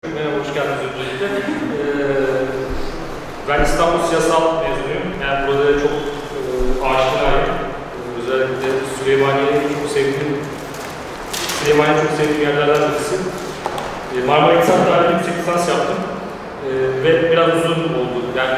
Merhaba, hoş geldiniz öncelikle. Ben İstanbul Siyasal mezunuyum. Yani burada çok aşinayım. Özellikle Süleymaniye'yi çok sevdiğim, Süleymaniye'yi çok sevdiğim yerlerden birisi. Marmara İktisat Tarihi yüksek lisans yaptım. Ve biraz uzun oldu. Yani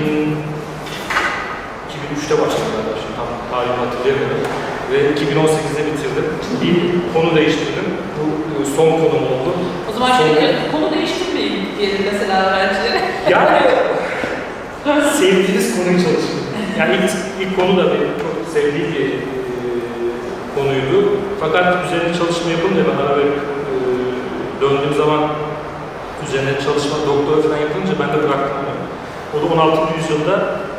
2003'te başladım galiba. Şimdi tam tarihini hatırlayamıyorum. Ve 2018'de bitirdim. Bir konu değiştirdim. Bu son konum oldu. O zaman şimdi konu değiştirmeyin diyelim mesela öğrencilere. Yani sevdiğiniz konuyu çalışın. Yani ilk konu da benim çok sevdiğim bir konuydu. Fakat üzerine çalışma yapınca ben ara verip döndüğüm zaman üzerine çalışma, doktora falan yapınca ben de bıraktım. O da 16. yüzyılda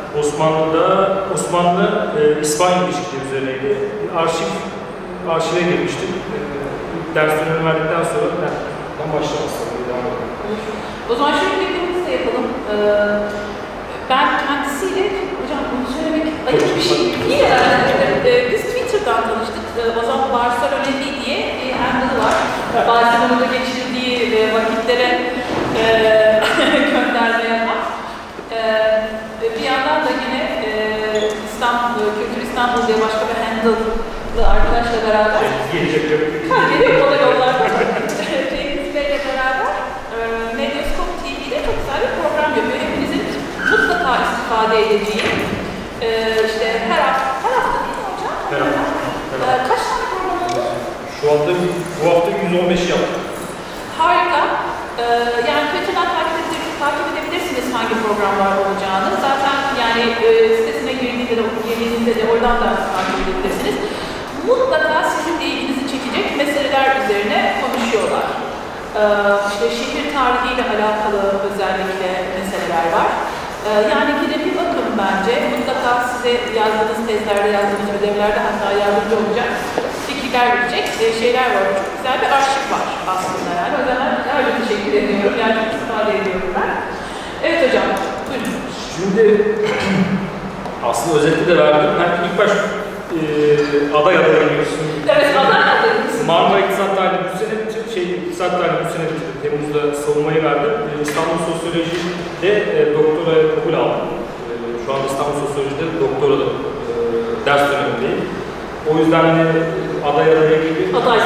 Osmanlı-İspanya ilişkileri üzerineydi. Arşive girmiştim. Ders dönemi verdikten sonra ben başlamıştım. O zaman şöyle bir de yapalım. Ben kendisiyle, hocam bunu söylemek ayıp bir şey değil herhalde. Biz Twitter'dan tanıştık. Ozan Barcelona diye bir handle var. Barcelona'da geçirdiği vakitlere gönderme yapan. Bir yandan da yine Kültür İstanbul diye başka bir handle'lı arkadaşla beraber Gelecek o da yollarda Cengiz Bey'le beraber Medyaskop TV'de çok güzel bir program yapıyor. Hepinizin mutlaka istifade edeceği işte her hafta değil mi hocam? Her hafta. Kaç tane program oldu? Bu hafta 115 yaptık. Harika. Yani Twitter'dan takip edebilirsiniz hangi programlar olacağını. Zaten yani sitesine girdiğinizde de oradan da takip edebilirsiniz. Mutlaka sizin de ilginizi çekecek meseleler üzerine konuşuyorlar. İşte şehir tarihiyle alakalı özellikle meseleler var. Yani gidip bir bakın bence. Mutlaka size yazdığınız tezlerde, yazdığınız ödevlerde hatta yardımcı olacak fikirler verecek şeyler var. Çok güzel bir arşiv var aslında yani. O yüzden öyle teşekkür ediyorum. Yani çok istifade ediyorum ben. Evet hocam, buyurun. Şimdi aslında özeti de verdim. Ben ilk baş aday adayıyorsun. Evet, aday adayıyorsun. Marmara İktisat Tarihi bu sene İktisat Tarihi bu sene bitirdim. Temmuz'da savunmayı verdim. İstanbul Sosyoloji'de doktora kabul aldım. Şu anda İstanbul Sosyoloji'de doktora ders dönemindeyim. O yüzden aday adaya gibi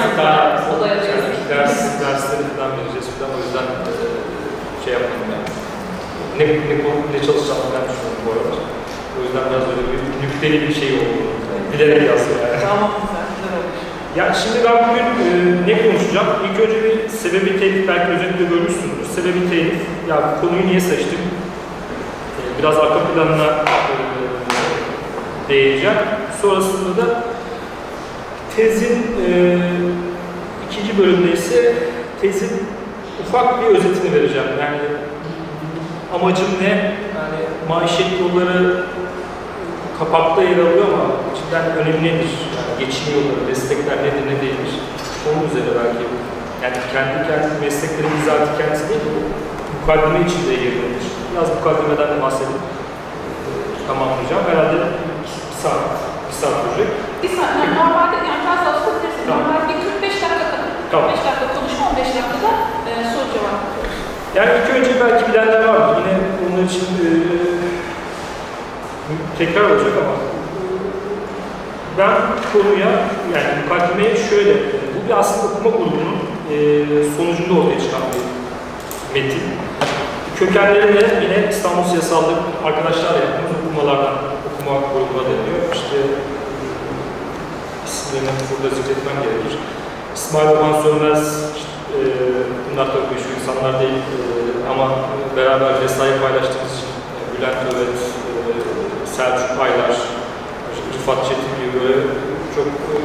dersleri falan vereceğiz falan. O yüzden şey yapmadım yani. Ne çalışacağımı ben düşünüyorum bu arada. O yüzden biraz öyle bir nükteli bir şey oldu. Bilerek yazdım yani. Tamam, güzel olmuş. Yani şimdi ben bugün ne konuşacağım? İlk önce bir sebebi telif, belki özellikle görmüşsünüzdür. Sebebi telif, ya konuyu niye seçtim? Biraz arka planına değineceğim. Sonrasında da tezin ikinci bölümde ise tezin ufak bir özetini vereceğim. Yani amacım ne? Yani maişet yolları kapakta yer alıyor ama içinden önemi nedir? Yani geçim yolları, meslekler nedir, ne değildir? Onun üzerine belki yani kendi mesleklerin bizzat kendisi değil, bu mukaddime içinde yer alır. Biraz mukaddimeden de bahsedip tamamlayacağım. Herhalde bir saat olacak. Bir saat, yani normalde yani biraz daha tutabilirsiniz. Tamam. Normalde bir 45 dakika kadar. Tamam. 45 dakika konuşma, 15 dakikada soru cevap yapıyoruz. Yani ilk önce belki bilenler vardır. Yine onun için tekrar olacak ama ben konuya, yani mukaddimeye şöyle, bu bir aslında okuma grubunun sonucunda ortaya çıkan bir metin. Kökenlerinde yine İstanbul Siyasal'da arkadaşlar yaptığımız okumalardan okuma grubuna deniliyor. İşte isimlerini burada zikretmem gerekir. İsmail Orhan Sönmez, işte, bunlar tabii meşhur insanlar değil ama beraber mesai paylaştığımız için Bülent Övet, Selçuk Aylar, Rıfat Çetin gibi böyle çok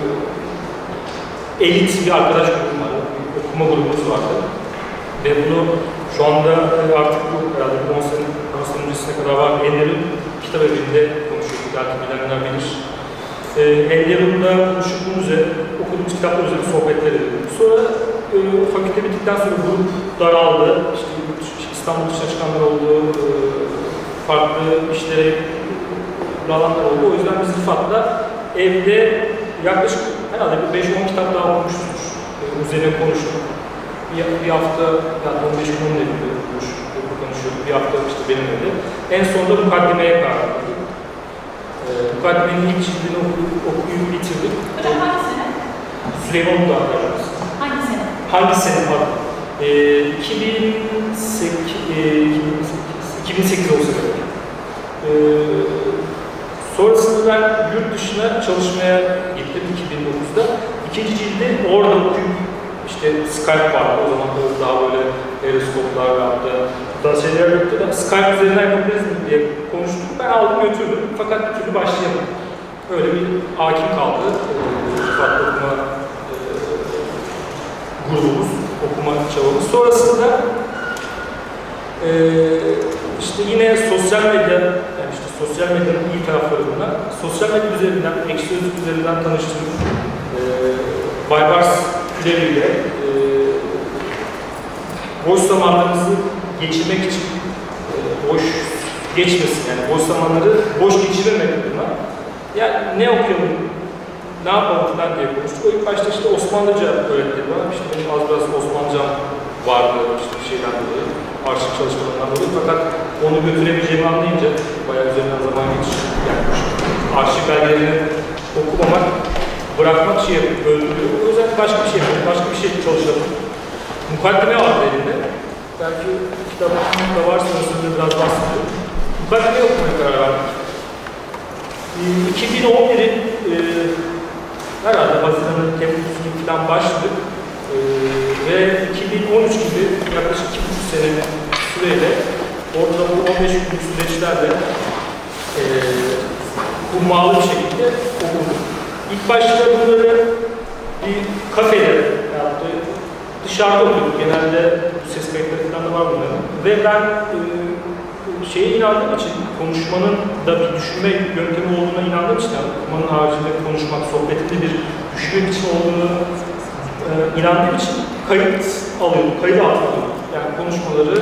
elit bir arkadaş grubum var, okuma grubumuz vardı. Ve bunu şu anda artık bu herhalde 10 sene öncesine kadar var. Ender'in kitap evinde konuşuyorduk, belki bilenler bilir. Ender'in'de konuştuğumuz okuduğumuz kitaplar üzerinde sohbetler edildi. Sonra fakülte bittikten sonra grup daraldı. İşte İstanbul dışına çıkanlar oldu, farklı işlere alanlar oldu. O yüzden biz Rıfat'la evde yaklaşık herhalde bir 5-10 kitap daha okumuşuzdur. Üzerine konuştuk. bir hafta, yani 15 gün dedi, konuşuyorduk, bir hafta işte benimledi. En sonunda mukaddimeye karar verdik. Mukaddimenin ilk cildini okuyup bitirdik. Hocam hangi sene? Süleyman Udağ'da. Hangi sene? Hangi sene pardon? 2008 olsa gerek. Sonrasında ben yurt dışına çalışmaya gittim 2009'da. İkinci cildi orada okuyup, işte Skype vardı o zaman daha böyle periskoplar yaptı, daha şeyler yaptı da Skype üzerinden yapabiliriz mi diye konuştuk. Ben aldım götürdüm fakat bir türlü başlayamadım. Öyle bir hakim kaldı. Farklı okuma grubumuz, okuma çabamız. Sonrasında işte yine sosyal medya, yani işte sosyal medyanın iyi taraflarından, sosyal medya üzerinden, Ekşi Sözlük üzerinden tanıştığım Baybars Küleri ile boş zamanlarımızı geçirmek için boş geçmesin, yani boş zamanları boş geçirmemek adına yani ne okuyalım, ne yapalım falan diye konuştuk. O ilk başta işte Osmanlıca öğretti bana. İşte benim az biraz Osmanlıcam vardı işte bir şeyden dolayı, arşiv çalışmalarından dolayı. Fakat onu götürebileceğimi anlayınca bayağı üzerinden zaman geçti. Yani arşiv belgelerini okumamak, bırakmak şey öldürüyor. O yüzden başka bir şey yapalım, başka bir şey çalışalım. Mukaddime vardı elimde. Belki kitapta varsa sözünde biraz bahsediyorum. Mukaddime okumaya karar verdik. 2011'in herhalde Haziran'ın Temmuz'un falan başladık. Ve 2013 gibi yaklaşık 2,5 sene süreyle orada bu 15 günlük süreçlerle ummalı bir şekilde okuduk. İlk başta bunları bir kafede yaptı. Dışarıda okuduk. Genelde ses kayıtları falan da var bunların. Ve ben şeye inandığım için, konuşmanın da bir düşünme yöntemi olduğuna inandığım için, yani okumanın haricinde konuşmak, sohbetinde bir düşünme biçimi olduğunu inandığım için kayıt alıyordum, kayıt altına alıyordum. Yani konuşmaları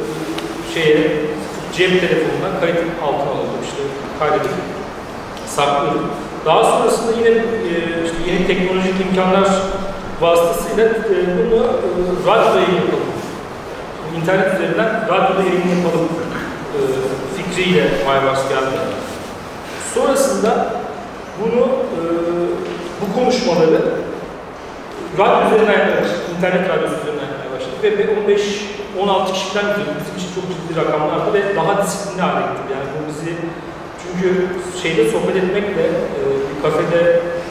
cep telefonuna kayıt altına alıyordum, işte kaydedip saklıyordum. Daha sonrasında yine işte yeni teknolojik imkanlar vasıtasıyla bunu radyoda yayın yapalım. İnternet üzerinden radyoda yayın yapalım fikriyle Baybars geldi. Sonrasında bunu, bu konuşmaları radyo üzerinden yapmaya başladık, internet radyosu üzerinden yapmaya başladık ve 15-16 kişiden bizim için çok ciddi rakamlardı ve daha disiplinli hale gittik. Yani bu bizi, çünkü sohbet etmekle, bir kafede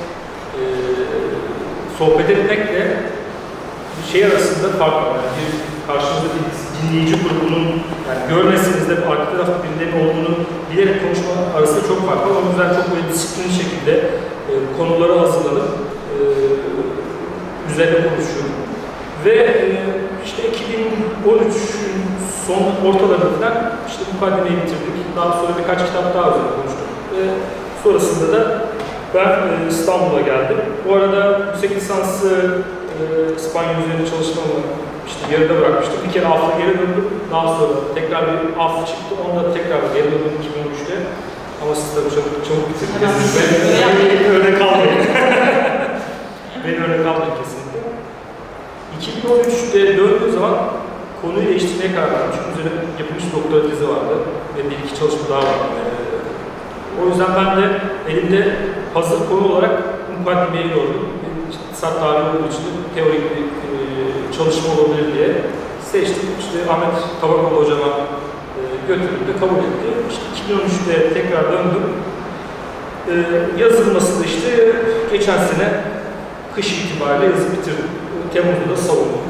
sohbet etmekle bir arasında fark var. Yani bir karşınızda bir dinleyici grubunun, yani görmeseniz de arka tarafta birilerinin olduğunu bilerek konuşma arasında çok fark var. O yüzden çok böyle disiplinli şekilde konuları hazırlanıp üzerine konuşuyorum. Ve işte 2013'ün son ortalarında işte mukaddimeyi bitirdik. Daha sonra birkaç kitap daha üzerine konuştuk. Ve sonrasında da ben İstanbul'a geldim. Bu arada yüksek lisansı İspanya üzerine çalışmamı işte yarıda bırakmıştım. Bir kere afla geri döndüm. Daha sonra tekrar bir af çıktı. Onda tekrar geri döndüm 2013'te. Ama siz tabii çabuk bitirdiniz. Beni örnek almayın. Beni örnek almayın kesinlikle. 2013'te döndüğüm zaman konuyu değiştirmeye karar verdim. Çünkü üzerine yapılmış doktora tezi vardı. Ve bir iki çalışma daha vardı. O yüzden ben de elimde hazır konu olarak mukaddimeyi gördüm. İktisat tarihi olduğu için teorik bir çalışma olabilir diye seçtim. İşte Ahmet Tabakoğlu hocama götürdüm de kabul etti. İşte 2013'te tekrar döndüm. Yazılması da işte geçen sene kış itibariyle yazıp bitirdim. Temmuz'da da savundum.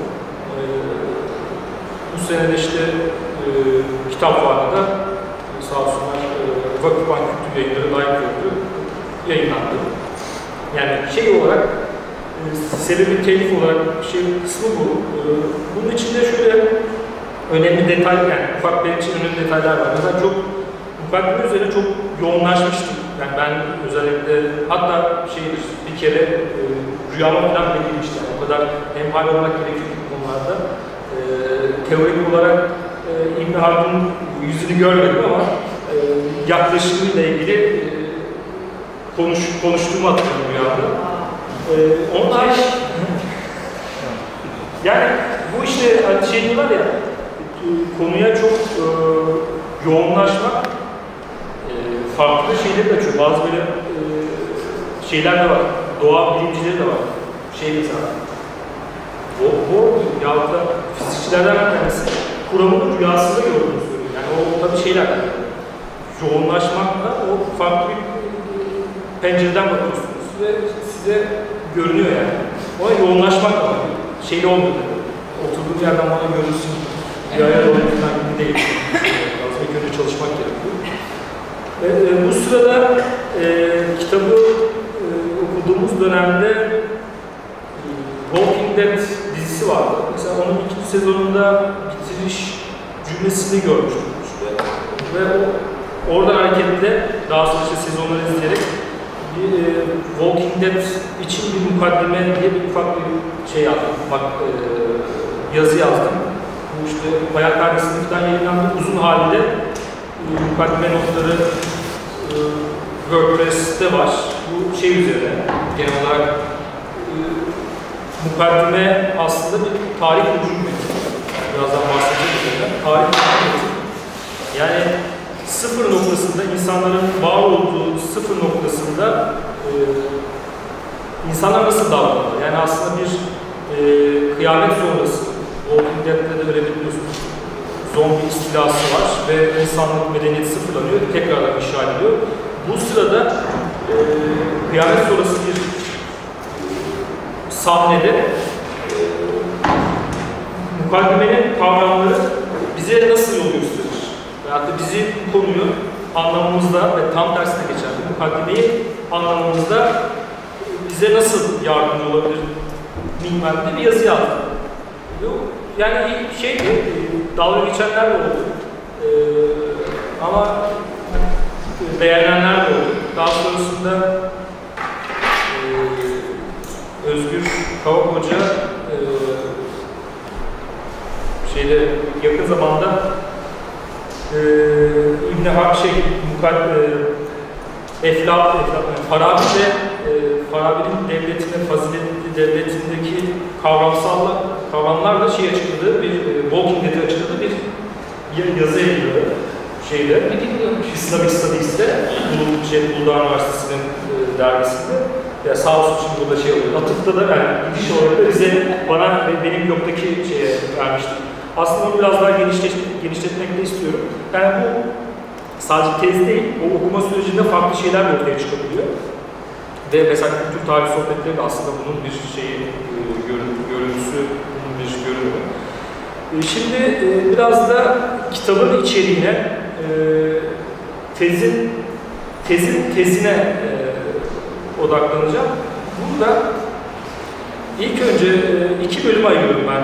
Bu sene de işte kitap vardı da sağ olsunlar Vakıfbank Kültür Yayınları layık gördü. Yayınlandı. Yani olarak sebebi telif olarak kısmı bu. Bunun içinde şöyle önemli detay, yani ufak benim için önemli detaylar var. Mesela çok mukaddime üzerine çok yoğunlaşmıştım. Yani ben özellikle hatta bir kere rüyama falan bile girmişti. Yani o kadar hemhal olmak gerekiyor bu konularda. Teorik olarak İbn Haldun'un yüzünü görmedim ama yaklaşımıyla ilgili konuştuğumu hatırlıyorum rüyamda. Onlar yani bu işte hani şey diyorlar ya, konuya çok yoğunlaşmak farklı şeyleri de açıyor. Bazı böyle şeyler de var, doğa bilimcileri de var. Şey mesela, Bohr yahut da fizikçilerden bir tanesi kuramın rüyasında gördüğünü söylüyor. Yani o tabii şeyler, yoğunlaşmakla o farklı bir pencereden bakıyorsunuz ve size görünüyor yani. Ona yoğunlaşmak var. Şeyli olmuyor. Oturduğum yerden bana görünsün. Rüyaya doğru falan gibi değil. Lazım ilk önce çalışmak gerekiyor. Bu sırada kitabı okuduğumuz dönemde Walking Dead dizisi vardı. Mesela onun ikinci sezonunda bitiriş cümlesini görmüştüm. Ve oradan hareketle daha sonra işte sezonları izleyerek Walking Dead için bir mukaddime diye bir ufak bir şey yazdım. Yazı yazdım. Bu işte Bayak Perdesi'nin falan yayınlandı. Uzun halde mukaddime notları WordPress'te var. Bu şey üzerine genel olarak mukaddime aslında bir tarih ucuydu. Birazdan bahsedeceğim. Tarih ucuydu. Yani sıfır noktasında, insanların var olduğu sıfır noktasında insanlar nasıl davranıyor? Yani aslında bir kıyamet sonrası, Walking Dead'de de öyle biliyorsunuz, zombi istilası var ve insanlık medeniyeti sıfırlanıyor, tekrardan inşa ediliyor. Bu sırada kıyamet sonrası bir sahnede mukaddimenin kavramları bize nasıl yol gösterir? Veyahut da bizi bu konuyu anlamamızda ve tam tersine geçen mukaddimeyi anlamamızda bize nasıl yardımcı olabilir minvalinde bir yazı yazdım. Yani şeydi, dalga geçenler de oldu. Ama beğenenler de oldu. Daha sonrasında Özgür Kavak Hoca yakın zamanda Farabi'nin devletine, faziletli devletindeki kavramlarla açıkladığı bir Walking Dead'i açıkladığı bir yazı ediyor şeyde. İslamic Studies'te Uludağ Üniversitesi'nin dergisinde. Ya sağ olsun şimdi burada şey oluyor. Atıfta da yani gidiş olarak da bize bana ve benim blogdaki şeye vermişti. Aslında onu biraz daha genişletmek de istiyorum. Yani bu sadece tez değil, o okuma sürecinde farklı şeyler de ortaya çıkabiliyor. Ve mesela kültür tarih sohbetleri de aslında bunun bir şeyi, görüntüsü, bunun bir görünümü. Şimdi biraz da kitabın içeriğine, tezine odaklanacağım. Burada ilk önce iki bölüm ayırıyorum ben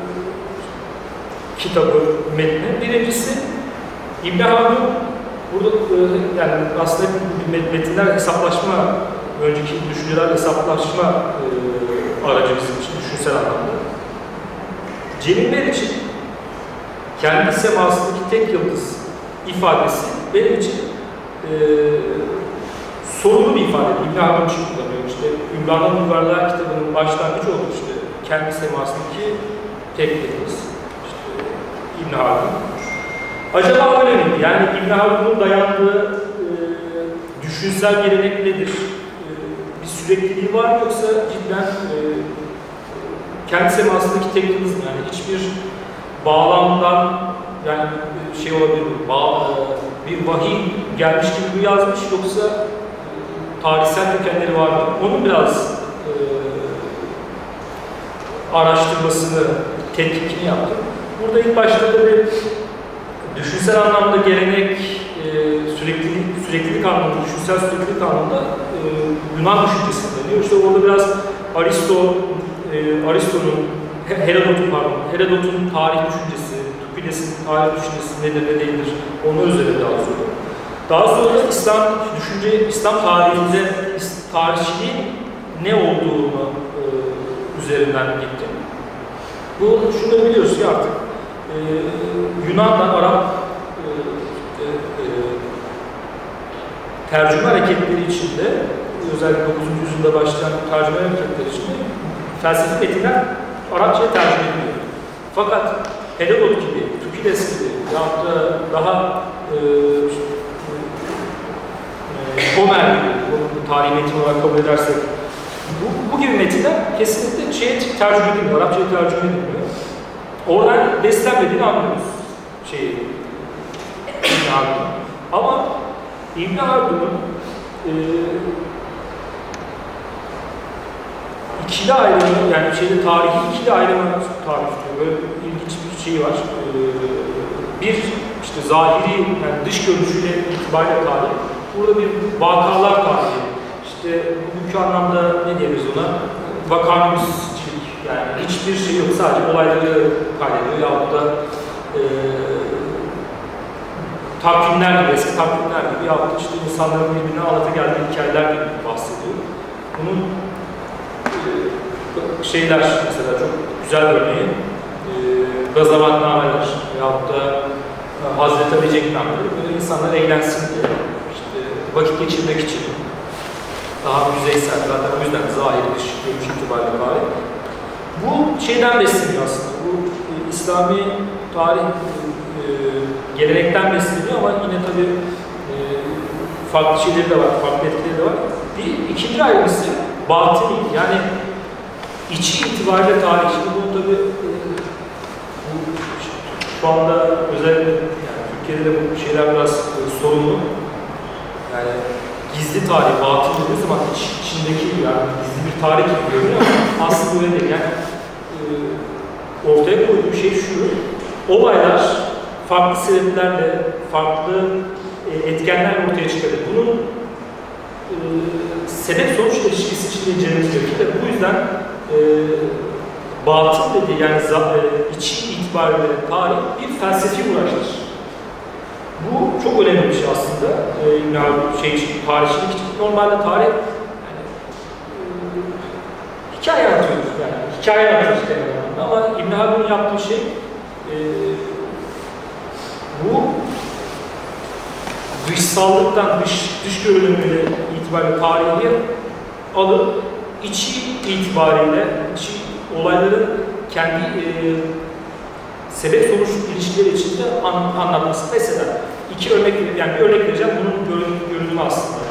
kitabı, metni. Birincisi İbn Haldun, burada yani aslında metinler hesaplaşma, önceki düşünceler hesaplaşma aracı bizim için, düşünsel anlamda. Cemil Meriç'in kendi semasındaki tek yıldız ifadesi benim için sorunlu bir ifade. İbn Haldun için kullanıyorum. İşte Ümran'ın Yuvarlağı kitabının başlangıcı oldu işte. Kendi semasındaki tek yıldız. İşte İbn Haldun. Acaba öyle mi? Yani İbn Haldun'un dayandığı düşünsel gelenek nedir? Bir sürekliliği var yoksa cidden kendi semasındaki tek yıldız mı? Yani hiçbir bağlamdan yani şey olabilir mi? Bir vahiy gelmiş gibi mi yazmış yoksa tarihsel kökenleri var mı? Onun biraz araştırmasını, tetkikini yaptım. Burada ilk başta da bir düşünsel anlamda gelenek, süreklilik anlamında, düşünsel süreklilik anlamında Yunan düşüncesi deniyor. İşte orada biraz Herodot'un tarih düşüncesi, Tukides'in tarih düşüncesi nedir ne değildir, onu üzerine daha sonra. Daha sonra İslam tarihinde tarihçiliğin ne olduğunu üzerinden gittim. Şunu biliyoruz ki artık Yunan'la Arap tercüme hareketleri içinde, özellikle 9. yüzyılda başlayan tercüme hareketleri içinde felsefi metinler Arapçaya tercüme ediliyor. Fakat Herodot gibi, Tukides gibi, yahut da daha Homer gibi, bu tarihi metin olarak kabul edersek, bu gibi metinler kesinlikle tercüme edilmiyor, Arapçaya tercüme edilmiyor. Oradan beslenmediğini anlıyoruz. İbn Haldun. Ama İbn Haldun'un ikili ayrımı, yani tarihi ikili ayrımı tarif ediyor. Böyle ilginç bir şey var. Bir zahiri, yani dış görünüşüyle itibariyle tarih. Burada bir vakalar tarihi. Bugünkü anlamda ne diyoruz ona? Vakanüsçilik. Yani hiçbir şey yok, sadece olayları kaydediyor. Yahut da takvimler gibi, eski takvimler gibi, yahut da insanların birbirine alata geldiği hikayeler gibi bahsediyor. Bunun mesela çok güzel örneği, Gazavatnameler yahut da Hazreti Ali Ceknameleri, böyle insanlar eğlensin diye, vakit geçirmek için, daha yüzeysel, zaten o yüzden zahiri dış görünüş itibariyle tarih. Bu şeyden besleniyor aslında, bu İslami tarih gelenekten besleniyor ama yine tabii farklı şeyleri de var, farklı etkileri de var. İkinci ayrısı batini, yani içi itibariyle tarih. Şimdi bunu tabii şu anda özellikle yani Türkiye'de de bu şeyler biraz sorunlu. Yani gizli tarih, batıl dediği zaman içindeki yani gizli bir tarih gibi görünüyor ama aslında öyle değil. Yani ortaya koyduğu şey şu, olaylar farklı sebeplerle, farklı etkenlerle ortaya çıkarıyor. Bunun sebep-sonuç ilişkisi içinde incelememiz gerekiyor. Bu yüzden batıl dediği, yani içi itibariyle tarih bir felsefi uğraştır. Bu çok önemli bir şey aslında. Tarihçilik için. Normalde tarih yani, hikaye anlatıyoruz yani. Hikaye anlatıyoruz yani. Ama İbn Haldun'un yaptığı şey bu dışsallıktan, dış görünümüyle itibariyle tarihi alıp içi itibariyle, olayların kendi sebep-sonuç ilişkileri içinde anlatması. Mesela bir örnek vereceğim, bunun görünümü aslında.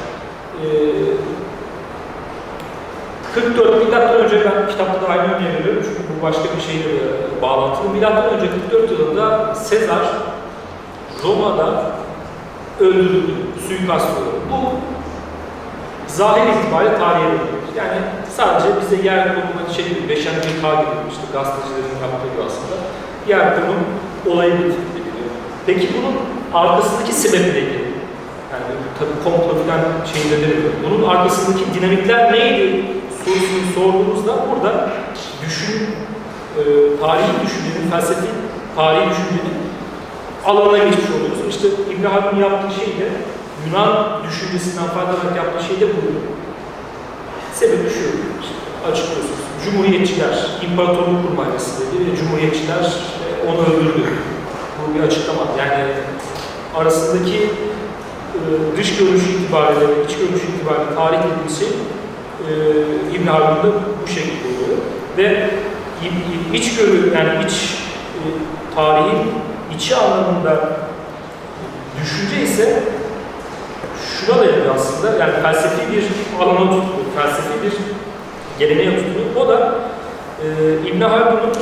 44 milattan önce, ben kitapta da aynı örneği veriyorum çünkü bu başka bir şeyle bağlantılı. Milattan önce 44 yılında Sezar Roma'da öldürüldü, suikast oldu. Bu zahir itibariyle tarihe veriyoruz. Yani sadece bize yer konumunun gibi, Beşen bir K gibi, gazetecilerin yaptığı gibi aslında yer konum olayı bildiriliyor. Peki bunun arkasındaki sebep neydi? Yani tabii komplo falan şeyinde demiyor. Bunun arkasındaki dinamikler neydi sorusunu sorduğumuzda burada tarihi düşüncenin, felsefi tarihi düşüncenin alanına geçmiş oluyoruz. İbn Haldun'un yaptığı şey de Yunan düşüncesinden faydalanarak yaptığı şey de bu. Sebebi şu, açıklıyorsunuz. Cumhuriyetçiler, imparatorluk kurmayması dedi ve Cumhuriyetçiler onu öldürdü. Bu bir açıklama. Yani arasındaki dış görünüş itibariyle, iç görünüş itibariyle tarih dediğimiz şey İbn Haldun'da bu şekilde oluyor. Ve tarihin içi anlamında düşünce ise şuna dayanıyor aslında, yani felsefi bir alana tutuluyor, felsefi bir geleneğe tutuluyor. O da İbn Haldun'un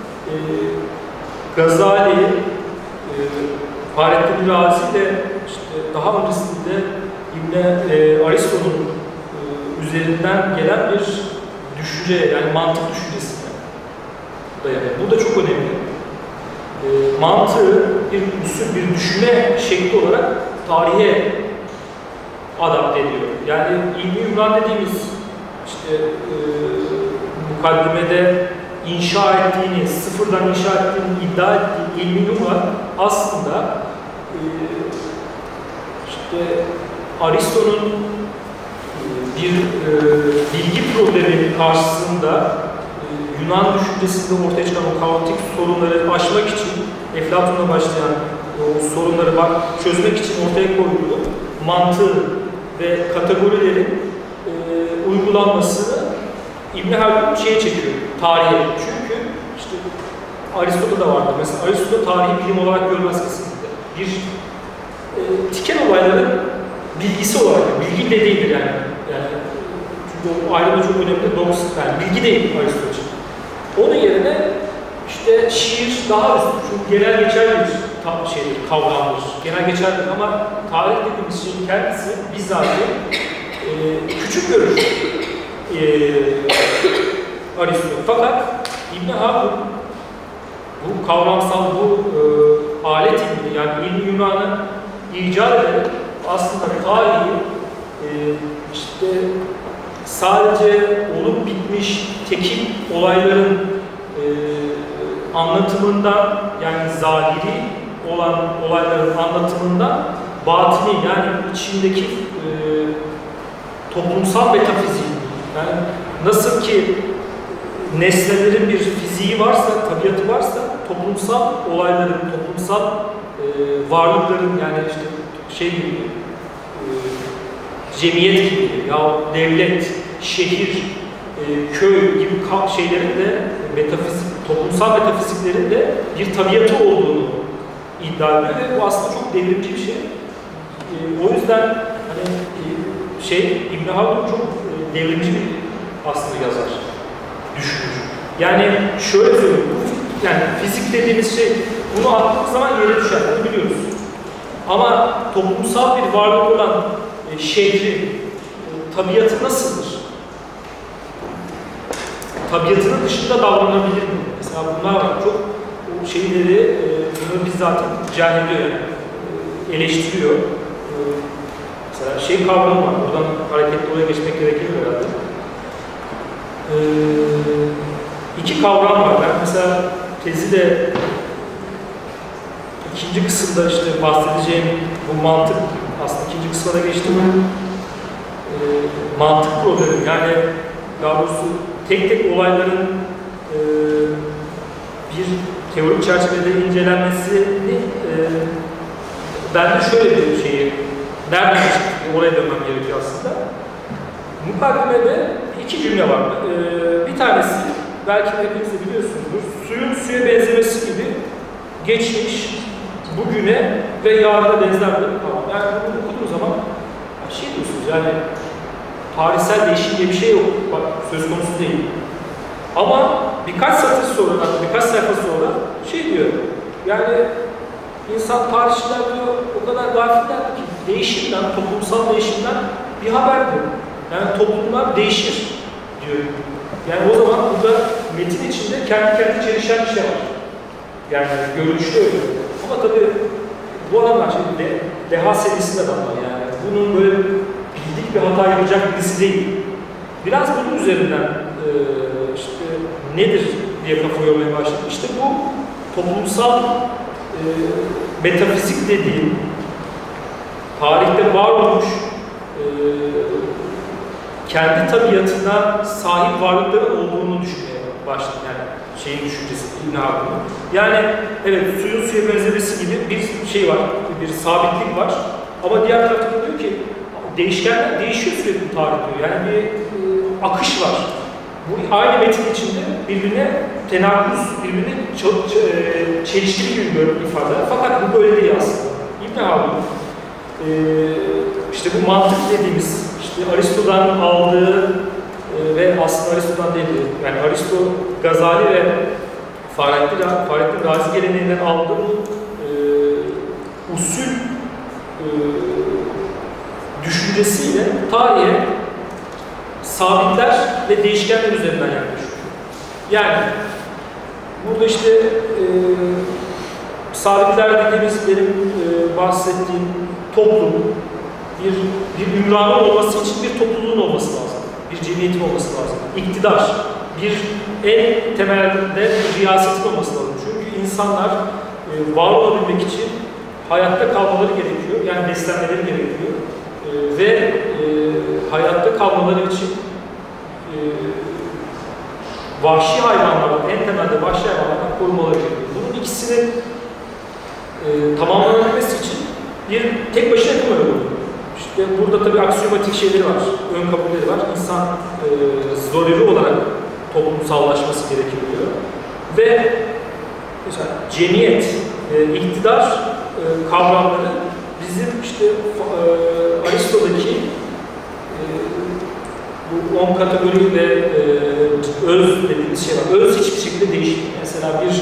Gazali, Fahrettin Razi ile daha öncesinde Aristo'nun üzerinden gelen bir düşünce, yani mantık düşüncesine dayanıyor. Bu da çok önemli. Mantığı bir usul, bir düşünme şekli olarak tarihe adapte ediyor. Yani İlmi Ümran dediğimiz mukaddimede inşa ettiğini, sıfırdan inşa ettiğini iddia ettiği İlmi Ümran aslında Aristo'nun bir bilgi problemi karşısında Yunan düşüncesinde ortaya çıkan o kaotik sorunları aşmak için, Eflatun'la başlayan o sorunları çözmek için ortaya koyduğu mantığı ve kategorilerin uygulanmasını İbn Haldun çekiyor, tarihe. Çünkü Aristo'da da vardır. Mesela Aristo tarihi bilim olarak görmez kesinlikle. Bir tiken olayların bilgisi olarak, bilgi de değildir yani. Çünkü o ayrımda çok önemli. Doks, yani bilgi değil Aristo için. Onun yerine işte şiir daha üstün. Çünkü genel geçer bir şeydir, kavramdır. Genel geçerdir ama tarih dediğimiz şeyin kendisi bizzat küçük görür Aristo. Fakat İbn Haldun bu kavramsal, bu alet ilmi, yani ilmi Yunan'ı icat ederek aslında tarihi işte sadece olup bitmiş tekil olayların anlatımından, yani zahiri olan olayların anlatımından batini, yani içindeki toplumsal metafiziği, yani nasıl ki nesnelerin bir fiziği varsa, tabiatı varsa, toplumsal olayların, toplumsal varlıkların, yani işte şey gibi, cemiyet gibi, ya devlet, şehir, köy gibi şeylerin de metafizik, toplumsal metafiziklerin de bir tabiatı olduğunu iddia ediyor ve bu aslında çok devrimci bir şey. O yüzden hani İbn Haldun çok devrimci bir aslında yazar, düşünür. Yani şöyle söyleyeyim, yani fizik dediğimiz şey, bunu attığımız zaman yere düşer, bunu biliyoruz. Ama toplumsal bir varlık olan şehri, tabiatı nasıldır? Tabiatının dışında davranabilir mi? Mesela bunlar var. Çok o şeyleri, bunu bizzat cahil ediyor yani. Eleştiriyor. Mesela şey kavramı var. Buradan hareketli oraya geçmek gerekir herhalde. İki kavram var. Ben mesela tezi de ikinci kısımda işte bahsedeceğim bu mantık, aslında ikinci kısma da geçtim. Mantık problemi, yani daha doğrusu tek tek olayların bir teorik çerçevede incelenmesini ben de şöyle bir şeyi, nereden çıktı, oraya dönmem gerekiyor aslında. Mukaddimede iki cümle var. Bir tanesi, belki hepiniz de biliyorsunuzdur, suyun suya benzemesi gibi geçmiş, bugüne ve yarına benzerdir. Yani bunu okuduğunuz zaman şey diyorsunuz, yani tarihsel değişim diye bir şey yok, bak söz konusu değil. Ama birkaç satır sonra, birkaç sayfa sonra şey diyor, yani insan tarihçiler diyor, o kadar gafiller ki değişimden, toplumsal değişimden bir haber diyor. Yani toplumlar değişir diyor. Yani o zaman burada metin içinde kendi çelişen bir şey var. Yani görünüşte öyle. Ama tabii bu adamlar şimdi deha seviyesinde adamlar yani. Bunun böyle bildik bir hata yapacak birisi değil. Biraz bunun üzerinden işte nedir diye kafa yormaya başladım. İşte bu toplumsal metafizik dediğim tarihte var olmuş kendi tabiatına sahip varlıkların olduğunu düşünmeye başladım. Yani şeyin düşüncesi, İbn Haldun'un. Yani evet, suyun suya benzemesi gibi bir şey var, bir sabitlik var. Ama diğer tarafta diyor ki değişkenler değişiyor sürekli tarih diyor. Yani bir akış var. Bu aynı metin içinde birbirine tenakuz, birbirine çelişkili gibi bir ifade. Fakat bu böyle değil aslında. İbn Haldun işte bu mantık dediğimiz, işte Aristo'dan aldığı ve aslında Aristo'dan değil, yani Aristo, Gazali ve Fahrettin Razi geleneğinden aldığı usul düşüncesiyle tarihe sabitler ve değişkenler üzerinden yaklaşıyor. Yani burada işte sabitler dediğimiz benim bahsettiğim toplum, bir ümranın olması için bir topluluğun olması lazım. Bir cemiyetin olması lazım. İktidar, bir en temelde riyasetin olması lazım. Çünkü insanlar var olabilmek için hayatta kalmaları gerekiyor. Yani beslenmeleri gerekiyor. Ve hayatta kalmaları için vahşi hayvanlardan, en temelde vahşi hayvanlardan korumaları gerekiyor. Bunun ikisinin tamamlanabilmesi için bir tek başına yapamıyor. İşte burada tabii aksiyomatik şeyleri var, ön kabulleri var. İnsan zorunlu olarak toplumsallaşması gerekiyor. Ve mesela cemiyet, iktidar kavramları bizim işte Aristo'daki bu 10 kategori ve öz dediğimiz şey var. Öz hiçbir şekilde değişmiyor. Mesela bir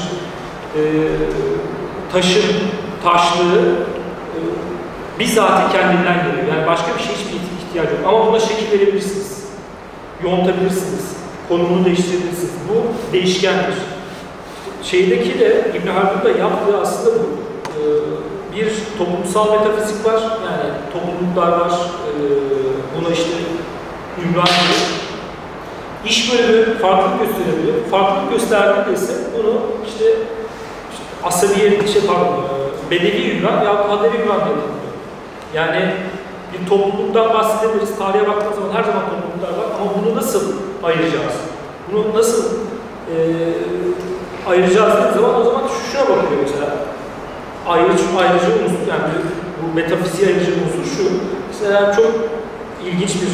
taşın taşlığı bizatihi kendinden geliyor. Yani başka bir şey hiçbir ihtiyacı yok. Ama buna şekil verebilirsiniz. Yontabilirsiniz. Konumunu değiştirebilirsiniz. Bu değişkendir. Şeydeki de İbn Haldun'un da yaptığı aslında bu. Bir toplumsal metafizik var. Yani topluluklar var. Buna işte ünvan diyor. İş bölümü farklılık gösterebiliyor. Farklılık gösterdiğinde ise bunu işte asabiyet, bedevi ünvan ya da hadevi ünvan diye. Yani bir topluluktan bahsedebiliriz. Tarihe baktığımız zaman her zaman topluluklar var. Ama bunu nasıl ayıracağız? Bunu nasıl ayıracağız dediğimiz zaman o zaman şuna bakıyor mesela. Ayrıcı unsur, yani bu metafiziğe ayrıcı unsur şu. Mesela çok ilginç bir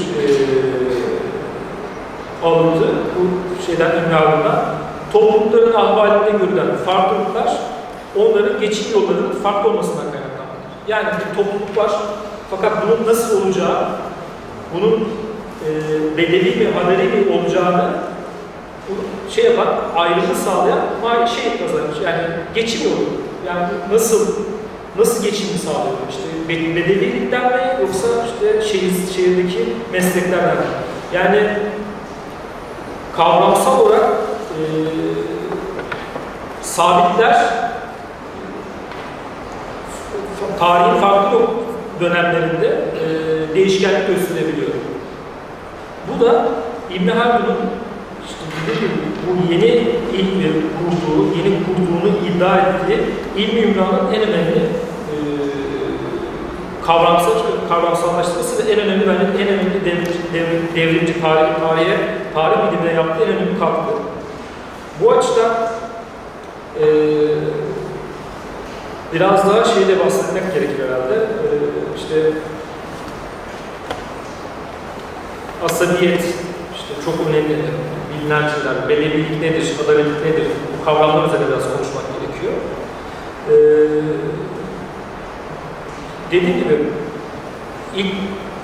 alıntı bu şeyden İmral'dan. Toplulukların ahvalinde görülen farklılıklar onların geçim yollarının farklı olmasından kaynaklanır. Yani bir topluluk var fakat bunun nasıl olacağı, bunun bedevi mi, haderi mi olacağını şey yapan, ayrımı sağlayan şey kazanmış. Yani geçim yolu. Yani nasıl geçimini sağlıyor? İşte bedevilikten mi yoksa işte şehirdeki mesleklerden mi? Yani kavramsal olarak sabitler tarihin farklı dönemlerinde değişkenlik gösterebiliyor. Bu da İbn Haldun'un işte bu yeni kurduğunu iddia ettiği ilmi ümranın en önemli kavramsallaştırması ve en önemli devrimci tarih bilimine yaptığı en önemli katkı. Bu açıdan biraz daha şeyle bahsetmek gerekir herhalde. İşte asabiyet, işte çok önemli bilinen şeyler, bedevilik nedir, adaletlik nedir, bu kavramlar üzerine biraz konuşmak gerekiyor. Dediğim gibi ilk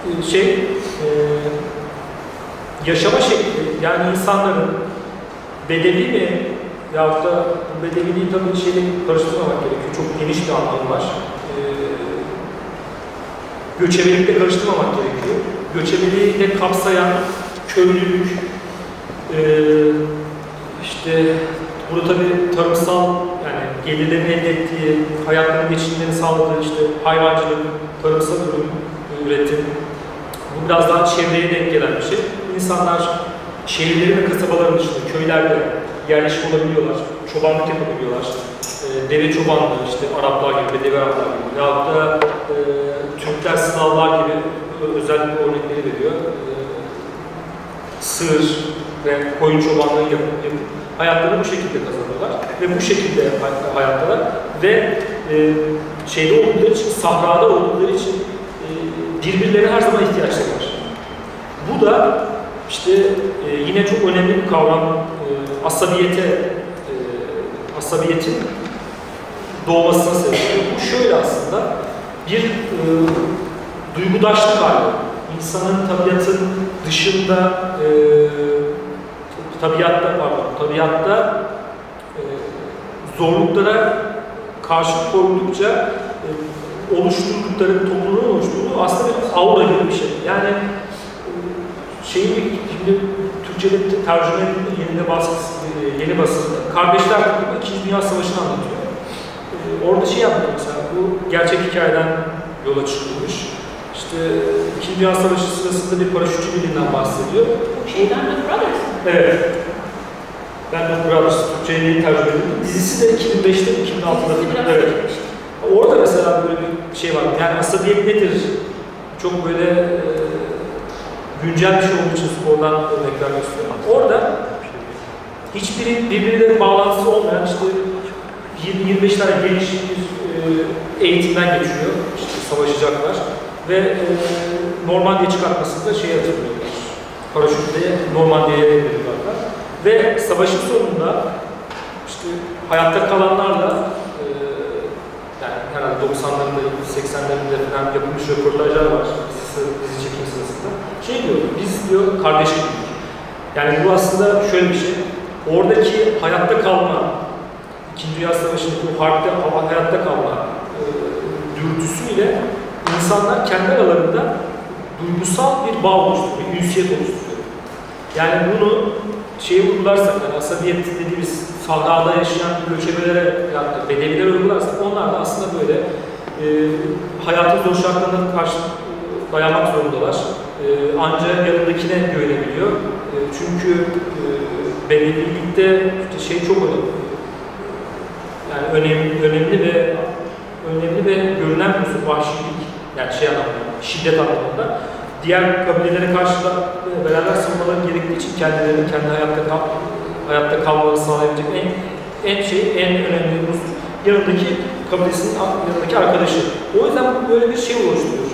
yaşama şekli, yani insanların bedevi mi yahut da bu bedeviliği tabii şeyle karıştırmamak gerekiyor. Çok geniş bir anlamı var. Göçebelikle karıştırmamak gerekiyor. Göçebeliği de kapsayan köylülük, işte burada tabii tarımsal, yani gelirlerini elde ettiği, hayatlarının geçimlerini sağladığı işte hayvancılık, tarımsal üretim, bu biraz daha çevreye denk gelen bir şey. İnsanlar şehirlerin ve kasabaların dışında köylerde yerleşik olabiliyorlar, çobanlık yapabiliyorlar. Deve çobanlığı, işte Araplar gibi, Bedevi Araplar gibi, yahut da Türkler, Slavlar gibi özellikle örnekleri veriyor. Sığır ve koyun çobanlığı yapıp hayatlarını bu şekilde kazanıyorlar ve bu şekilde hayattalar ve şeyde oldukları için, sahrada oldukları için birbirlerine her zaman ihtiyaçları var. Bu da işte yine çok önemli bir kavram, asabiyetin doğmasına sebep oluyor. Bu şöyle aslında bir duygudaşlık hali. İnsanın tabiatın dışında tabiatta zorluklara karşı koydukça oluşturdukları, topluluğun oluşturduğu aslında bir aura gibi bir şey. Yani şimdi Türkçe'de tercüme yeni basıldı. Kardeşler Takımı 2. Dünya Savaşı'nı anlatıyor. Orada şey anlatıyor mesela, bu gerçek hikayeden yola çıkılmış. İşte 2. Dünya Savaşı sırasında bir paraşütçü birliğinden bahsediyor. Band of Brothers. Evet. Band of Brothers Türkçe'ye tercüme edildi. Dizisi de 2005'te, 2006'da. Evet. Orada mesela böyle bir şey var. Yani asabiyet nedir? Çok böyle güncel bir şey olduğu için spordan örnek vermek istiyorum. Orada hiçbiri birbiriyle bağlantısı olmayan işte 20-25 tane geniş bir eğitimden geçiyor. İşte savaşacaklar. Ve Normandiya çıkartmasında şey hatırlıyorlar. Paraşütle Normandiya'ya veriyorlar. Ve savaşın sonunda işte hayatta kalanlarla yani herhalde 90'larında, 80'lerinde falan yapılmış röportajlar var dizi çekim sırasında. Şey diyor, biz diyor kardeşlik. Yani bu aslında şöyle bir şey. Oradaki hayatta kalma, İkinci Dünya Savaşı'ndaki o hayatta kalma dürtüsüyle insanlar kendi aralarında duygusal bir bağ oluşturuyor, bir ünsiyet oluşturuyor. Yani bunu vurgularsak, yani asabiyet dediğimiz sahrada yaşayan göçebelere, yani bedevilere uygularsak, onlar da aslında böyle hayatın zor şartlarına karşı dayanmak zorundalar. Ancak yanındakine güvenebiliyor. Çünkü bedevilikte işte çok önemli. Yani önemli ve görünen bir vahşilik, yani anlamında, şiddet anlamında. Diğer kabilelere karşı da beraber savunmaları gerektiği için kendilerinin kendi hayatta kalmaları sağlayabilecek en önemli unsur yanındaki kabilesinin yanındaki arkadaşı. O yüzden böyle bir şey oluşturuyor.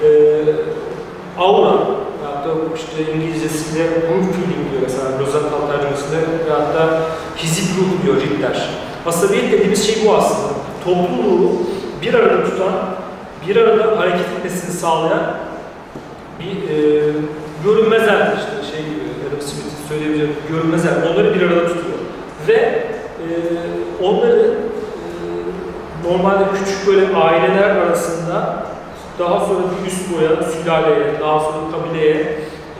Aura, hatta işte İngilizcesiyle group feeling diyor mesela, Rosenthal tercümesinde, ve hatta hizip ruh diyor Ritter. Asabiyet dediğimiz şey bu aslında. Topluluğu bir arada tutan, bir arada hareket etmesini sağlayan bir görünmezler, işte şey gibi, Adam Smith'in söyleyebileceği görünmezler, onları bir arada tutuyor. Ve onları normalde küçük böyle aileler arasında daha sonra bir üst boya, sülaleye, daha sonra kabileye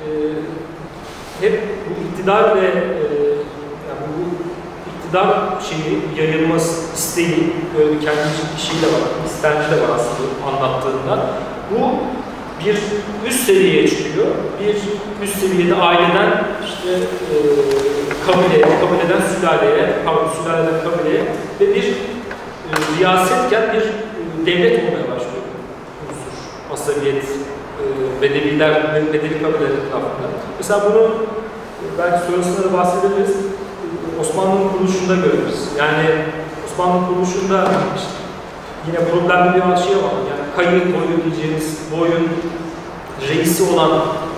hep bu iktidar ve yani bu iktidar yayılması isteği, böyle bir kendi şeyi de var, istenci de var aslında anlattığında. Bu bir üst seviyeye çıkıyor. Bir üst seviyede aileden işte kabileye, kabileden sülaleye, sülaleden kabileye ve bir riyasetken bir devlet olmaya başlıyor. Asabiyet, bedevi kabileler etrafında. Mesela bunu belki sonrasında da bahsedebiliriz. Osmanlı'nın kuruluşunda görürüz. Yani Osmanlı'nın kuruluşunda işte yine problemli bir şey var. Yani kayı boyu diyeceğimiz boyun reisi olan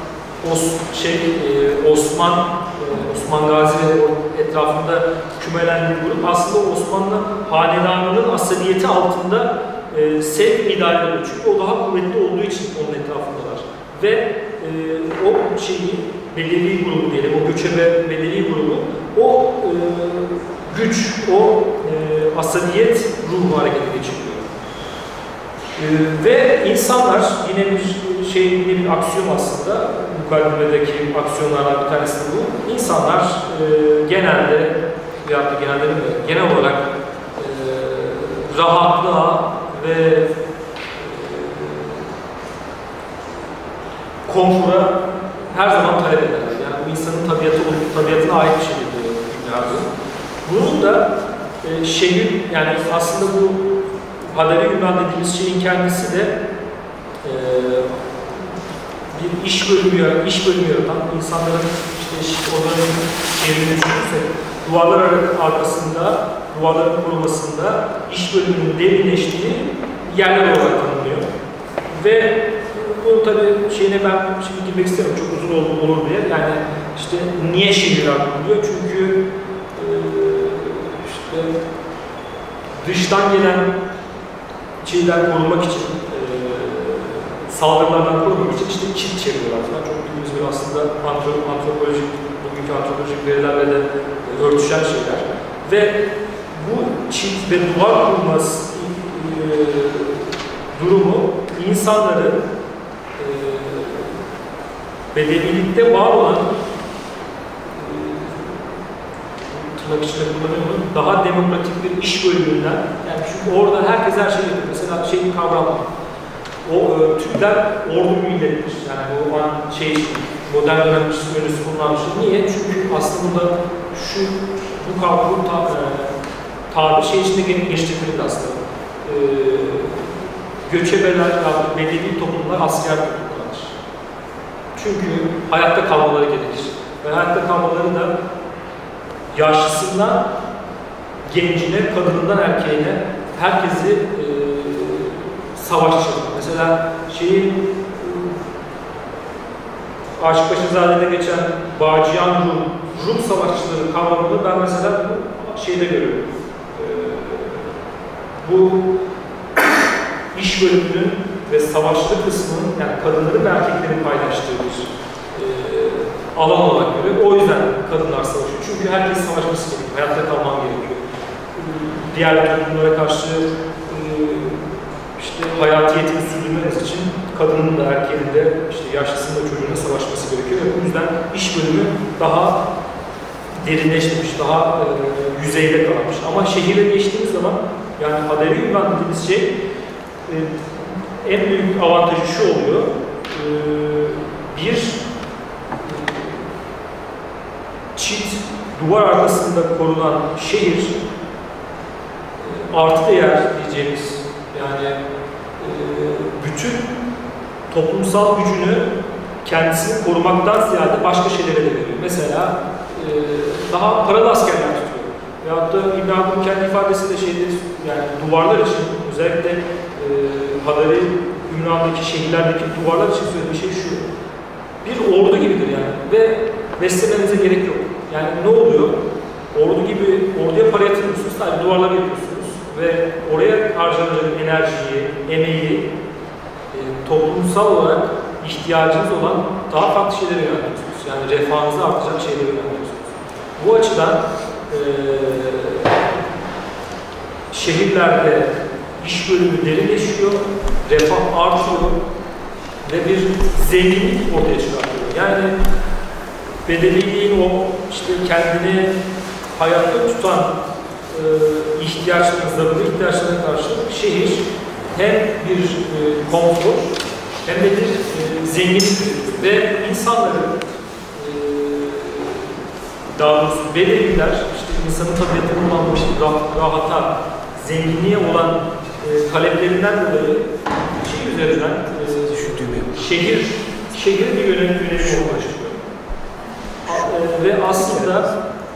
Osman Gazi ve etrafında kümelen bir grup aslında Osmanlı hanedanının asabiyeti altında sevk idare ediyor. Çünkü o daha kuvvetli olduğu için onun etrafındalar. Ve o Bedevi grubu diyelim, o göçebe Bedevi grubu, o güç, o asabiyet ruhu harekete geçiriyor. Ve insanlar, yine bir aksiyon aslında, mukaddimedeki aksiyonlardan bir tanesi bu. İnsanlar genelde, veyahut da genel olarak rahatlığa ve konfora her zaman talep ederler. Yani bu insanın tabiatına ait bir şey diyor İbn Haldun. Bunun da şehir, yani aslında bu Hadari Ümran dediğimiz şeyin kendisi de bir iş bölümü yaratan insanların işte onların şehrini düşünürsek duvarlar arkasında, duvarların korumasında iş bölümünün derinleştiği yerler olarak tanımlıyor. Ve bu tabii ben şimdi girmek istemiyorum, çok uzun olur diye. Yani işte niye şehirler kuruluyor? Çünkü işte dıştan gelen şeyden korumak için, saldırılardan korumak için işte çit çeviriyorlar falan. Çok bildiğimiz bir aslında bugünkü antropolojik verilerle de örtüşen şeyler. Ve bu çit ve duvar kurması durumu insanları bedevilikte var olan tırnak içinde kullanıyorum, daha demokratik bir iş bölümünden, yani çünkü orada herkes her şeyi yapıyor. Mesela bir kavram var. O Türkler ordu millettir. Yani o an modern dönem öncesi kullanılan şey. Niye? Çünkü aslında bu tabir içinde geliştirildi aslında. Göçebeler, bedevi toplumlar asker toplumlardır. Çünkü hayatta kalmaları gerekir. Ve hayatta kalmaları da yaşlısından gencine, kadınından erkeğine herkesi savaşçı. Mesela Aşık Paşazade'de geçen Bağcıyan Rum savaşçıları kavramını ben mesela bu görüyorum. bu iş bölümünün ve savaşçılık kısmının, yani kadınların ve erkeklerin paylaştığı bir alan olarak görüyor. O yüzden kadınlar savaşıyor. Çünkü herkes savaşması gerekiyor, hayatta kalman gerekiyor. Diğer toplumlara karşı işte hayatiyetini sürdürmeniz için kadının da erkeğin de işte yaşlısının da çocuğuna savaşması gerekiyor. Ve bu yüzden iş bölümü daha derinleşmiş, daha yüzeyde kalmış. Ama şehire geçtiğimiz zaman, yani Haderi Ünvan dediğimiz şey en büyük avantajı şu oluyor. Bir çit duvar arkasında korunan şehir artı değer diyeceğimiz, yani bütün toplumsal gücünü kendisini korumaktan ziyade başka şeylere de veriyor. Mesela daha paralı askerler tutuyor. Veyahut da İbn Haldun'un kendi ifadesi de şeydir, yani duvarlar için, özellikle Hadari Ümran'daki şehirlerdeki duvarlar için söylediği şey şu: bir ordu gibidir yani ve beslemenize gerek yok. Yani ne oluyor? Ordu gibi, orduya para yatırmıyorsunuz, sadece duvarları yapıyorsunuz ve oraya harcanacak enerjiyi, emeği toplumsal olarak ihtiyacınız olan daha farklı şeylere yöneltiyorsunuz. Yani refahınızı artacak şeylere yöneltiyorsunuz. Bu açıdan şehirlerde iş bölümü derinleşiyor, refah artıyor ve bir zenginlik ortaya çıkartıyor. Yani bedeliliğin o işte kendini hayatta tutan ihtiyaçlarına, zaruri ihtiyaçlarına karşılık şehir hem bir konfor hem de bir zenginlik ve insanların daha doğrusu bedeliler, işte insanın tabiatının kullanmış rahata, zenginliğe olan taleplerinden dolayı şey üzerinden şehir bir yönemi ulaşıyor. Ve aslında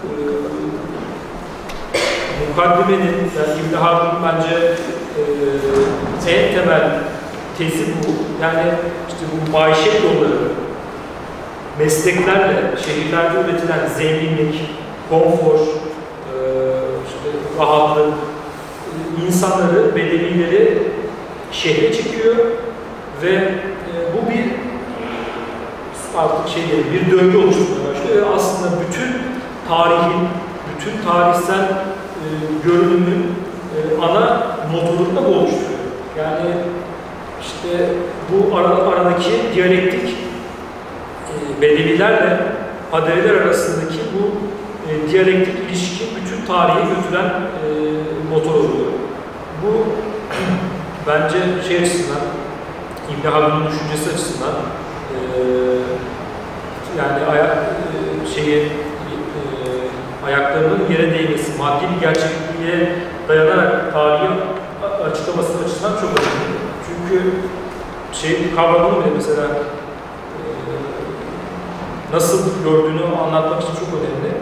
mukaddimenin, yani İbn Haldun bence en temel tezi bu. Yani işte bu maişet yolları, mesleklerle şehirlerde üretilen zenginlik, konfor, işte rahatlık, insanları, bedevileri şehre çekiyor ve bu bir artık bir döngü oluşturmaya başlıyor ve aslında bütün tarihin, bütün tarihsel görünümün ana motorunu da bu oluşturuyor. Yani işte bu aradaki diyalektik bedevilerle Haderiler arasındaki bu diyalektik ilişki bütün tarihi götüren motor oluyor. Bu bence şey açısından, İbn Haldun'un düşüncesi açısından yani ayaklarının yere değmesi, maddi bir gerçekliğe dayanarak tarihi açıklaması açısından çok önemli. Çünkü kavramını bile mesela nasıl gördüğünü anlatmak için çok önemli.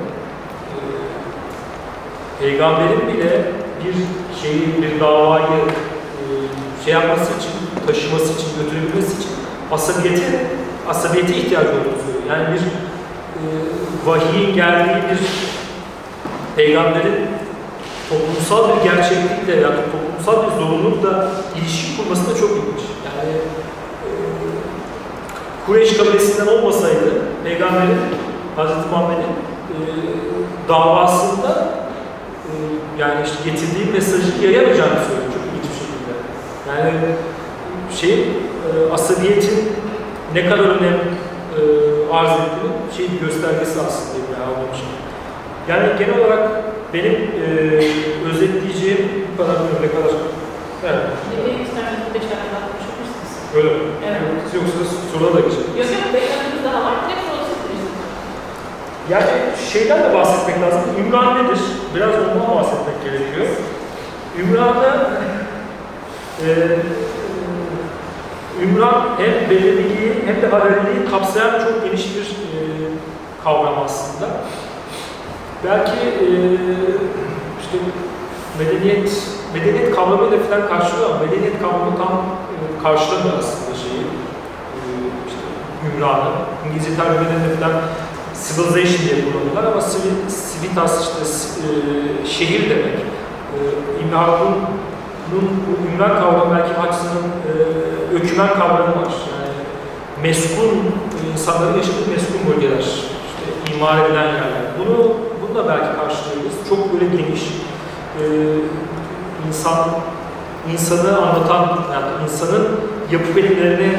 Peygamberin bile bir davayı yapması için, taşıması için, götürebilmesi için asabiyete ihtiyacı olduğunu söylüyor. Yani bir vahiyin geldiği bir peygamberin toplumsal bir gerçeklikle ya da toplumsal bir zorunlulukla ilişki kurması da çok ilginç. Yani Kureyş kabilesinden olmasaydı peygamberin, Hz. Muhammed'in davasında yani işte getirdiği mesajı yayamayacağını söylüyor çok ilginç bir şekilde. Yani asabiyetin ne kadar önem arz ettiğinin göstergesi aslında İbrahim için. Yani genel olarak benim özetleyeceğim bu kadar ne kadar. Evet. İsterseniz 5 dakika daha konuşabilirsiniz. Öyle mi? Evet. Yoksa sorulara da geçelim. Yok 5 dakikamız daha var. Direkt sorusu bilirsiniz. Yani şeyden de bahsetmek lazım. Ümran nedir? Biraz ondan bahsetmek gerekiyor. Ümran'da Ümran hem belirliliği hem de haberliliği kapsayan çok geniş bir kavram aslında. Belki işte medeniyet kavramıyla falan karşılıyor ama medeniyet kavramı tam karşılamıyor aslında işte Ümran'ı. İngilizce tercümelerinde falan civilization diye kullanıyorlar ama civitas işte şehir demek. İbn Haldun'un bu ümran kavramı belki Huxley'nin ökümen kavramı var. Yani meskun, insanların yaşadığı meskun bölgeler, işte imar edilen yerler. Bunu da belki karşılayabiliriz. Çok böyle geniş, insanı anlatan, yani insanın yapı bilimlerini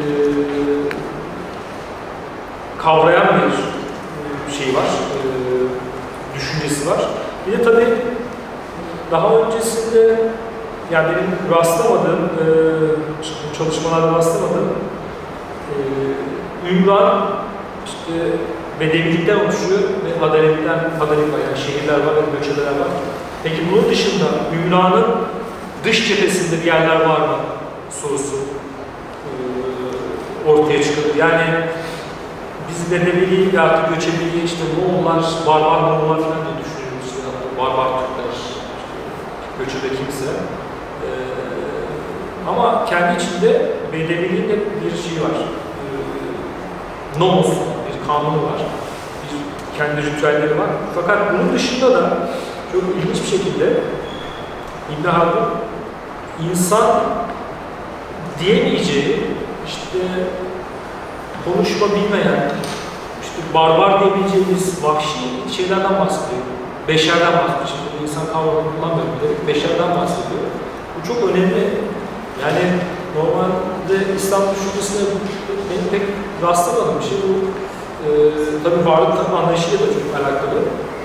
kavrayan bir şey var, düşüncesi var. Bir de tabii daha öncesinde, yani benim rastlamadığım, çalışmalarda rastlamadığım ümran işte bedevilikten oluşuyor ve hadarik var, yani şehirler var ve göçebeler var. Peki bunun dışında ümranın dış cephesinde bir yerler var mı sorusu ortaya çıkıyor. Yani biz bedeviliği veya da göçebiliği işte Moğollar, barbar Moğollar falan diye düşünüyoruz. Barbar Türkler, göçebe kimse. Ama kendi içinde bedeviliğin de bir şey var. Nomos, bir kanunu var. Bir kendi ritüelleri var. Fakat bunun dışında da çok ilginç bir şekilde İbn Haldun insan diyemeyeceği, işte konuşma bilmeyen, işte barbar diyebileceğimiz vahşi şeylerden bahsediyor. Beşerden bahsediyor. Şimdi insan kavramını kullanmıyorum. Beşerden bahsediyor. Bu çok önemli. Yani normalde İslam düşüncesine benim pek rastlamadığım bir şey. Bu tabii varlık anlayışıyla da çok alakalı.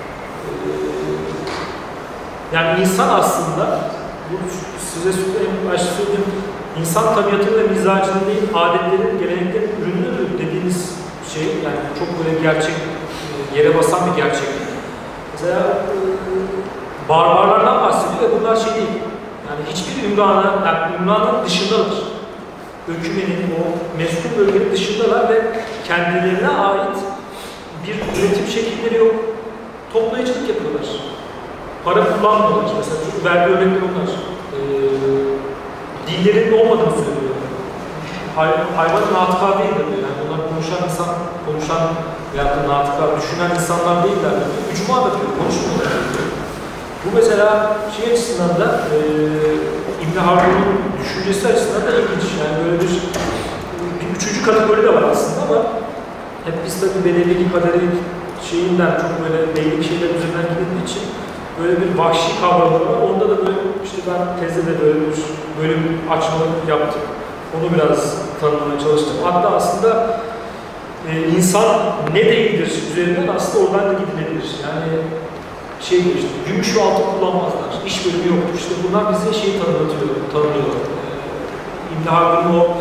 Yani insan aslında, bu size en başta söylediğim, insan tabiatının ve mizacının değil, adetlerin, geleneklerin ürünüdür dediğiniz şey, yani çok böyle gerçek, yere basan bir gerçeklik. Mesela barbarlardan bahsediyor ve bunlar şey değil, yani hiçbir ümranın dışındadır. Ökümenin, o meskun bölgenin dışındalar ve kendilerine ait bir üretim şekilleri yok. Toplayıcılık yapıyorlar. Para kullanmıyorlar. Mesela çok vergi örnekleri onlar. Dillerinin olmadığını söylüyor. Hayvanın natıka değildir diyor. Yani onlar konuşan veya da natıka, düşünen insanlar değiller diyor. Ücma da diyor, konuşmuyorlar diyor. Bu mesela şey açısından da İbn Haldun'un düşüncesi açısından da ilginç. Yani böyle bir üçüncü kategori de var aslında ama hep biz tabii bedevilik, kaderik şeyinden çok böyle belli bir şeyler üzerinden gidildiği için böyle bir vahşi kavramı var. Onda da böyle işte ben tezde de böyle bir bölüm açmalık yaptım. Onu biraz tanımlamaya çalıştım. Hatta aslında insan ne değildir üzerinden aslında oradan da gidilebilir. Yani şey işte gümüş ve altın kullanmazlar. İş bölümü yoktur. İşte bunlar bize şeyi tanımlıyor. İbn Haldun'un o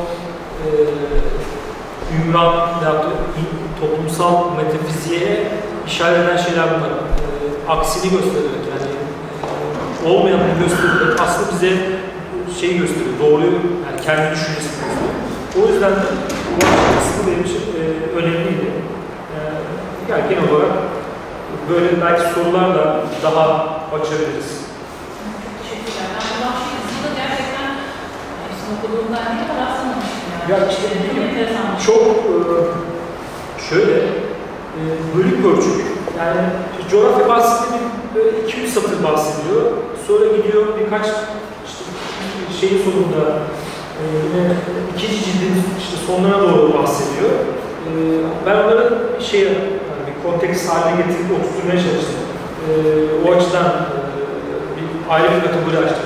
ümran veya toplumsal metafiziğe işaret eden şeyler bunlar. Aksini göstererek, yani olmayanı göstererek aslında bize şeyi gösteriyor, doğruyu, yani kendi düşüncesini gösteriyor. O yüzden bu kısmı benim için önemliydi. Yani genel olarak böyle belki sorularla daha açabiliriz. Teşekkürler. Ben bu vahşi kısmında gerçekten hepsini okuduğumdan değil ama rastlamamıştım yani. Ya işte çok şöyle bölük pörçük. Yani coğrafya bahsinde böyle 200 satır bahsediyor. Sonra gidiyor birkaç işte şeyin sonunda yine ikinci cildin işte sonlarına doğru bahsediyor. Ben onları yani bir konteks haline getirip oturtmaya çalıştım. O açıdan bir ayrı bir kategori açtım.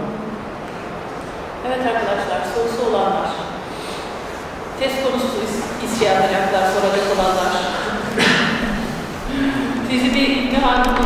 Evet arkadaşlar, sorusu olanlar, test konusu isteyecekler, soracak olanlar. Sizi bir İbn Haldun'un